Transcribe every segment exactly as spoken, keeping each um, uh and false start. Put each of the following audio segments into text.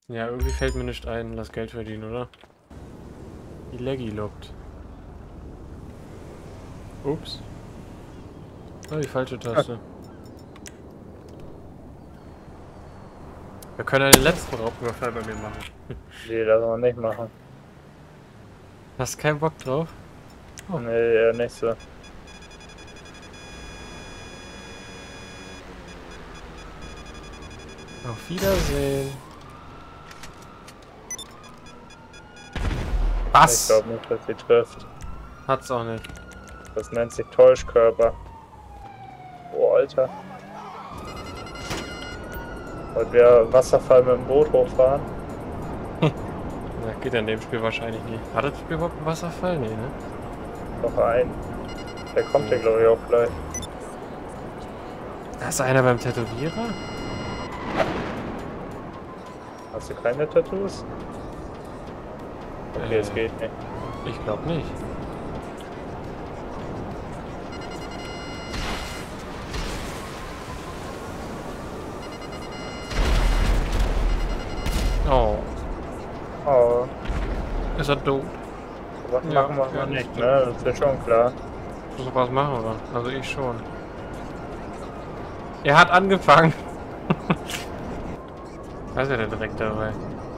Ja, irgendwie fällt mir nicht ein, lass Geld verdienen, oder? Die Leggy lockt. Ups. Oh, die falsche Taste. Wir können ja den letzten Raubüberfall bei mir machen. Nee, das wollen wir nicht machen. Hast keinen Bock drauf? Oh. Nee, eher nicht so. Auf Wiedersehen. Was? Ich glaube nicht, dass sie trifft. Hat's auch nicht. Das nennt sich Täuschkörper. Oh, Alter. Wollt wir Wasserfall mit dem Boot hochfahren? Na, geht ja in dem Spiel wahrscheinlich nicht. Hat das Spiel überhaupt einen Wasserfall? Nee, ne? Noch ein. Der kommt ja, glaube ich, auch gleich. Da ist einer beim Tätowierer? Hast du keine Tattoos? Okay, Äh, es geht nicht. Ich glaube nicht. Oh. Oh, Ist er tot? was Ja, machen wir ja, mal nicht, nicht. ne? Das ist ja schon klar. So was machen wir. Also ich schon. Er hat angefangen. Da ist ja der direkt dabei.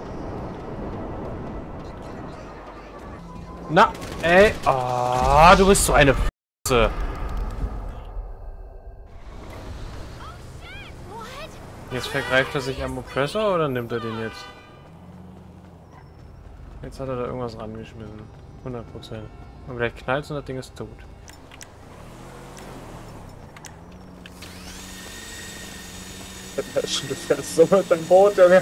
Na, ey. Oh, du bist so eine F***e. Jetzt vergreift er sich am Oppressor oder nimmt er den jetzt? Jetzt hat er da irgendwas rangeschmissen. hundert Prozent. Und vielleicht knallt es und das Ding ist tot. Du fährst so mit dem Boot, Junge.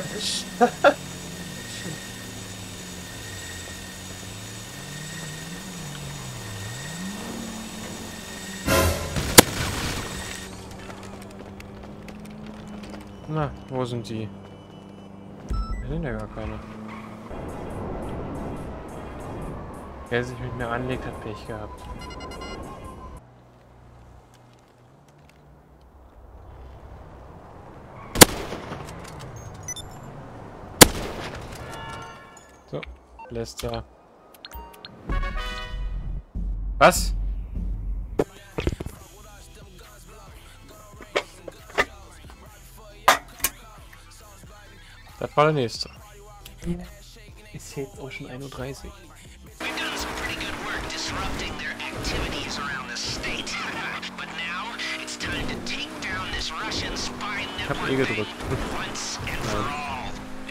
Na, wo sind die? Wir sind ja gar keine. Wer sich mit mir anlegt, hat Pech gehabt. So, lässt er. Was? Das war der nächste. Ist jetzt auch schon ein Uhr dreißig. Ich hab eh gedrückt. Nein.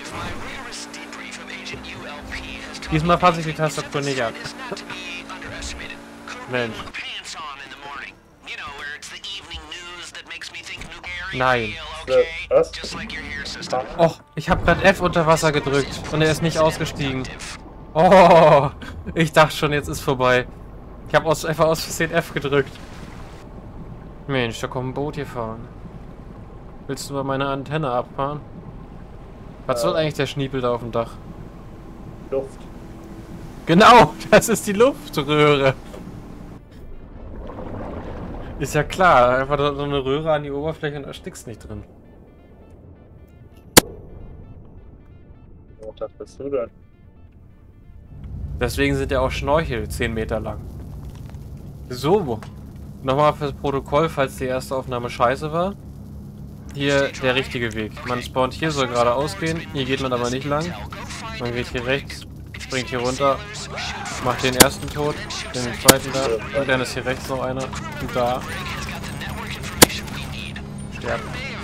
Diesmal passe ich die Tastatur nicht an. Mensch. Nein. Was? Oh, ich habe gerade F unter Wasser gedrückt und er ist nicht ausgestiegen. Oh, ich dachte schon, jetzt ist vorbei. Ich habe aus, einfach aus Versehen F gedrückt. Mensch, da kommt ein Boot hier fahren. Willst du mal meine Antenne abfahren? Was soll eigentlich der Schniepel da auf dem Dach? Luft. Genau, das ist die Luftröhre. Ist ja klar, einfach so eine Röhre an die Oberfläche und da erstickst nicht drin. Was bist du denn? Deswegen sind ja auch Schnorchel zehn Meter lang. So, nochmal fürs Protokoll, falls die erste Aufnahme scheiße war. Hier der richtige Weg. Man spawnt hier, soll geradeaus gehen. Hier geht man aber nicht lang. Man geht hier rechts, springt hier runter, macht den ersten tot, den zweiten da, und dann ist hier rechts noch einer. Und da. Sterben.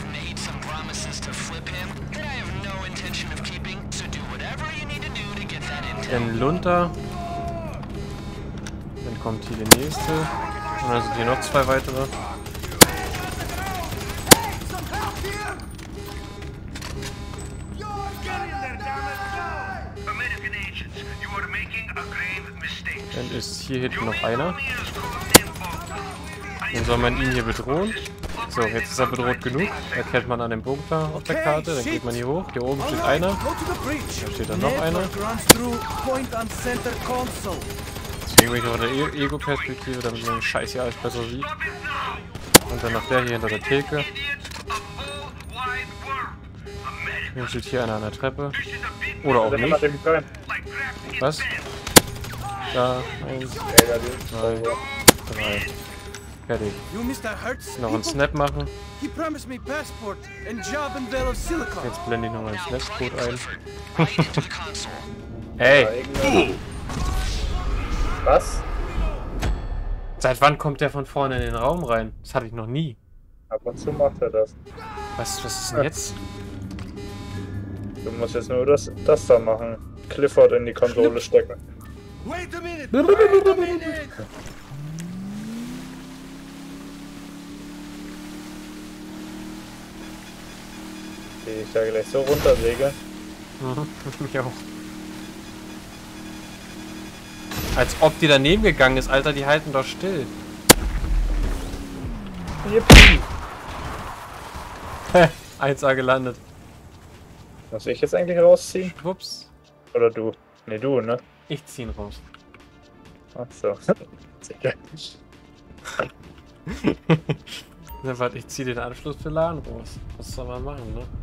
Dann Lunter. Dann kommt hier der nächste. Und dann sind hier noch zwei weitere. Dann ist hier hinten noch einer. Dann soll man ihn hier bedrohen. So, jetzt ist er bedroht genug. Erkennt man an dem Bunker auf der Karte. Dann geht man hier hoch. Hier oben steht einer. Da steht dann noch einer. Deswegen bin ich auch in der E- Ego-Perspektive, damit man den Scheiß hier alles besser sieht. Und dann noch der hier hinter der Theke. Dann steht hier einer an der Treppe. Oder auch Dann nicht. macht den rein. Was? Da, eins, Ja, ja, die- zwei, drei. Fertig. You Mister Hertz? Noch einen Snap machen. He promised me passport and job in Vale of Silicon. Jetzt blende ich noch mal den Snapcode ein. Ja, Hey! irgendwie- Was? Seit wann kommt der von vorne in den Raum rein? Das hatte ich noch nie. Ab und zu macht er das. Was, was ist denn jetzt? Du musst jetzt nur das, das da machen. Clifford in die Konsole stecken. Wait a minute! Wait a minute! Die ich da gleich so runterlege. Mhm, mich auch. Als ob die daneben gegangen ist, Alter, die halten doch still. Yippie. Hä, eins A gelandet. Muss ich jetzt eigentlich rausziehen? Ups. Oder du? Ne, du, ne? Ich zieh ihn raus. Ach so. Sicher. Na, warte, ich zieh den Anschluss für LAN raus. Was soll man machen, ne?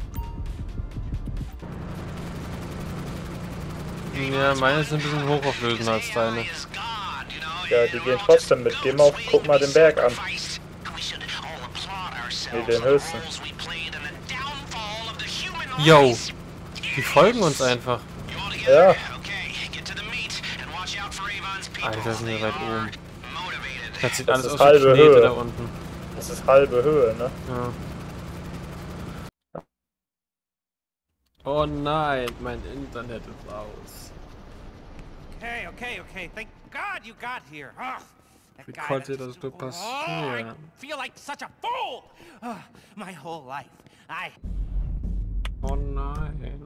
Ja, meine sind ein bisschen hochauflösender als deine. Ja, die gehen trotzdem mit. Geh mal auf, guck mal den Berg an. Nee, den höchsten. Yo! Die folgen uns einfach. Ja. Alter, sind wir weit oben. Das sieht Das alles ist aus wie halbe Knete Höhe. da unten. Das ist halbe Höhe, ne? Ja. Oh nein, mein Internet ist aus. Okay, okay, okay. Thank God you got here. Ugh, that Wie guy konnte that- das nur Oh, I passieren? feel like such a fool. Ugh, my whole life, I. Oh nein.